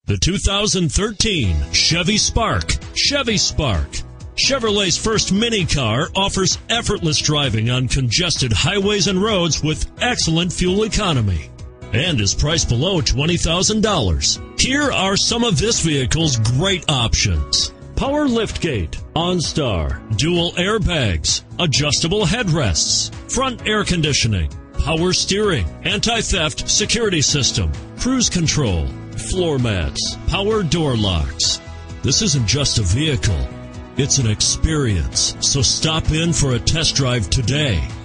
The 2013 Chevy Spark. Chevy Spark. Chevrolet's first mini car offers effortless driving on congested highways and roads with excellent fuel economy and is priced below $20,000. Here are some of this vehicle's great options: power liftgate, OnStar, dual airbags, adjustable headrests, front air conditioning, power steering, anti-theft security system, cruise control, floor mats, power door locks. This isn't just a vehicle, it's an experience. So stop in for a test drive today.